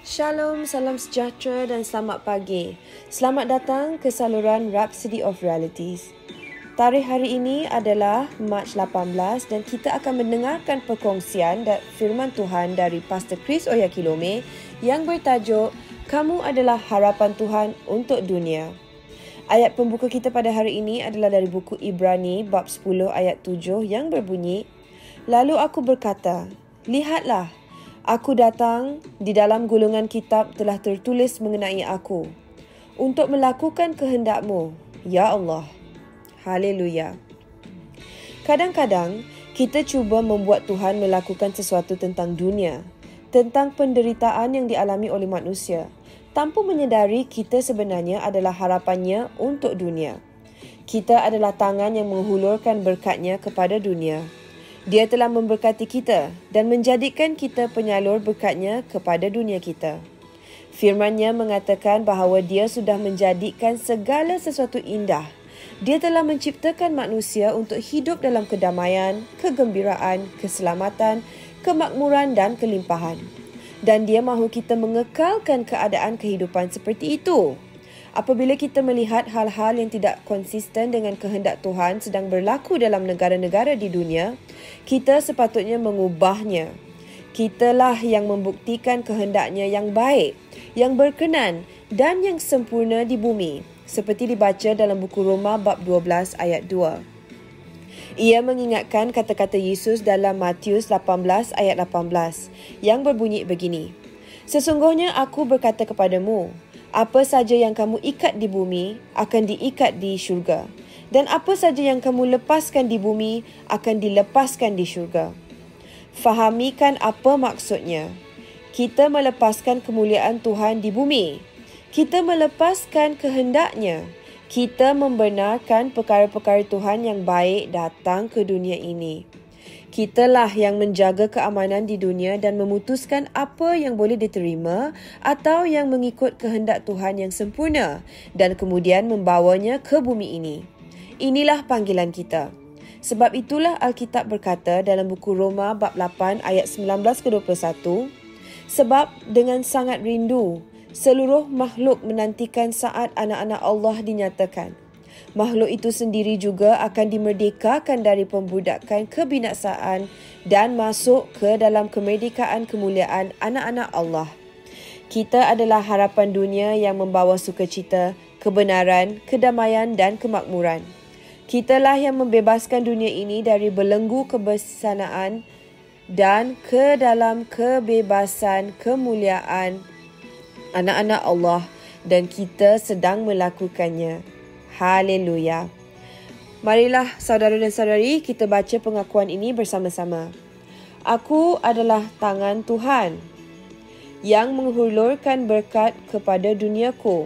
Shalom, salam sejahtera dan selamat pagi. Selamat datang ke saluran Rhapsody of Realities. Tarikh hari ini adalah Mac 18 dan kita akan mendengarkan perkongsian firman Tuhan dari Pastor Chris Oyakilome yang bertajuk Kamu adalah harapan Tuhan untuk dunia. Ayat pembuka kita pada hari ini adalah dari buku Ibrani bab 10 ayat 7 yang berbunyi, Lalu aku berkata, Lihatlah, aku datang, di dalam gulungan kitab telah tertulis mengenai aku, untuk melakukan kehendak-Mu, ya Allah. Haleluya. Kadang-kadang, kita cuba membuat Tuhan melakukan sesuatu tentang dunia, tentang penderitaan yang dialami oleh manusia, tanpa menyedari kita sebenarnya adalah harapannya untuk dunia. Kita adalah tangan yang menghulurkan berkat-Nya kepada dunia. Dia telah memberkati kita dan menjadikan kita penyalur berkat-Nya kepada dunia kita. Firman-Nya mengatakan bahawa Dia sudah menjadikan segala sesuatu indah. Dia telah menciptakan manusia untuk hidup dalam kedamaian, kegembiraan, keselamatan, kemakmuran dan kelimpahan. Dan Dia mahu kita mengekalkan keadaan kehidupan seperti itu. Apabila kita melihat hal-hal yang tidak konsisten dengan kehendak Tuhan sedang berlaku dalam negara-negara di dunia, kita sepatutnya mengubahnya. Kitalah yang membuktikan kehendak-Nya yang baik, yang berkenan dan yang sempurna di bumi, seperti dibaca dalam buku Roma bab 12 ayat 2. Ia mengingatkan kata-kata Yesus dalam Matius 18 ayat 18 yang berbunyi begini, Sesungguhnya aku berkata kepadamu, apa saja yang kamu ikat di bumi akan diikat di syurga, dan apa saja yang kamu lepaskan di bumi akan dilepaskan di syurga. Fahamikan apa maksudnya. Kita melepaskan kemuliaan Tuhan di bumi. Kita melepaskan kehendak-Nya. Kita membenarkan perkara-perkara Tuhan yang baik datang ke dunia ini. Kitalah yang menjaga keamanan di dunia dan memutuskan apa yang boleh diterima atau yang mengikut kehendak Tuhan yang sempurna dan kemudian membawanya ke bumi ini. Inilah panggilan kita. Sebab itulah Alkitab berkata dalam buku Roma bab 8 ayat 19-21, Sebab dengan sangat rindu, seluruh makhluk menantikan saat anak-anak Allah dinyatakan. Makhluk itu sendiri juga akan dimerdekakan dari pembudakan kebinasaan dan masuk ke dalam kemerdekaan kemuliaan anak-anak Allah. Kita adalah harapan dunia yang membawa sukacita, kebenaran, kedamaian dan kemakmuran. Kitalah yang membebaskan dunia ini dari belenggu kebesanaan dan ke dalam kebebasan kemuliaan anak-anak Allah, dan kita sedang melakukannya. Haleluya. Marilah saudara dan saudari kita baca pengakuan ini bersama-sama. Aku adalah tangan Tuhan yang menghulurkan berkat kepada duniaku.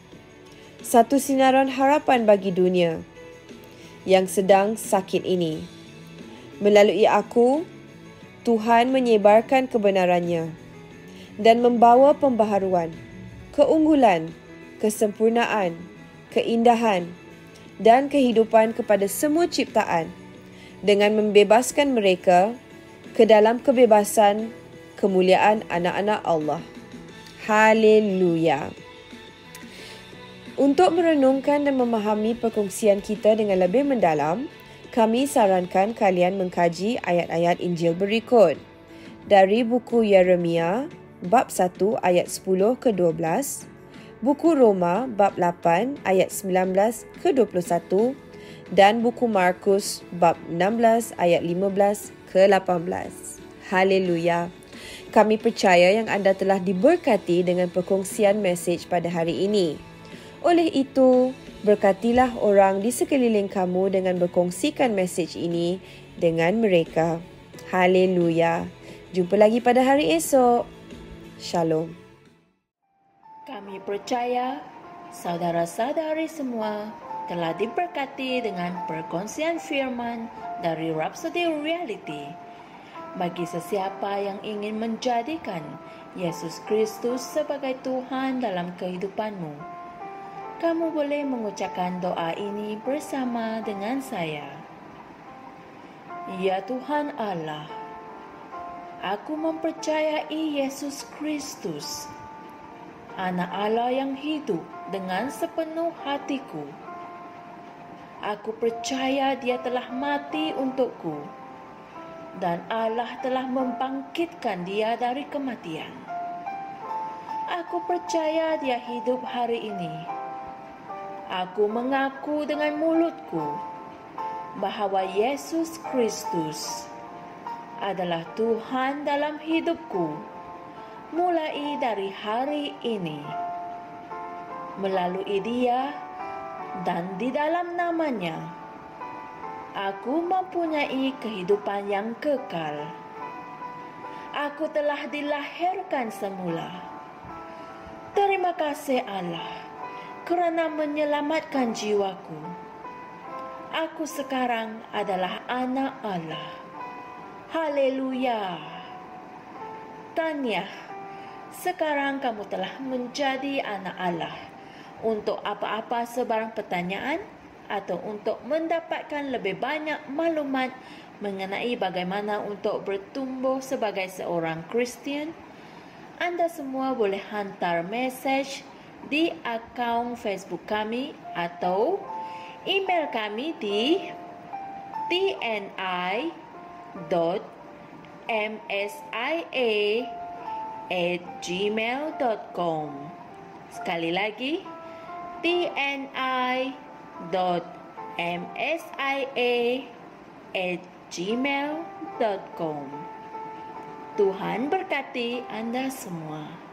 Satu sinaran harapan bagi dunia yang sedang sakit ini. Melalui aku, Tuhan menyebarkan kebenaran-Nya dan membawa pembaharuan, keunggulan, kesempurnaan, keindahan dan kehidupan kepada semua ciptaan dengan membebaskan mereka ke dalam kebebasan kemuliaan anak-anak Allah. Haleluya. Untuk merenungkan dan memahami perkongsian kita dengan lebih mendalam, kami sarankan kalian mengkaji ayat-ayat Injil berikut. Dari buku Yeremia bab 1 ayat 10-12, buku Roma bab 8 ayat 19-21 dan buku Markus bab 16 ayat 15-18. Haleluya. Kami percaya yang anda telah diberkati dengan perkongsian mesej pada hari ini. Oleh itu, berkatilah orang di sekeliling kamu dengan berkongsikan mesej ini dengan mereka. Haleluya. Jumpa lagi pada hari esok. Shalom. Kami percaya saudara-saudari semua telah diberkati dengan perkongsian firman dari Rhapsody Reality. Bagi sesiapa yang ingin menjadikan Yesus Kristus sebagai Tuhan dalam kehidupanmu, kamu boleh mengucapkan doa ini bersama dengan saya. Ya Tuhan Allah, aku mempercayai Yesus Kristus Anak Allah yang hidup dengan sepenuh hatiku. Aku percaya Dia telah mati untukku dan Allah telah membangkitkan Dia dari kematian. Aku percaya Dia hidup hari ini. Aku mengaku dengan mulutku bahwa Yesus Kristus adalah Tuhan dalam hidupku mulai dari hari ini. Melalui Dia dan di dalam nama-Nya, aku mempunyai kehidupan yang kekal. Aku telah dilahirkan semula. Terima kasih Allah kerana menyelamatkan jiwaku. Aku sekarang adalah anak Allah. Haleluya. Tanya, sekarang kamu telah menjadi anak Allah. Untuk apa-apa sebarang pertanyaan atau untuk mendapatkan lebih banyak maklumat mengenai bagaimana untuk bertumbuh sebagai seorang Kristian, anda semua boleh hantar mesej di akaun Facebook kami atau email kami di tni.msia@gmail.com. Sekali lagi, tni.msia@gmail.com. Tuhan berkati anda semua.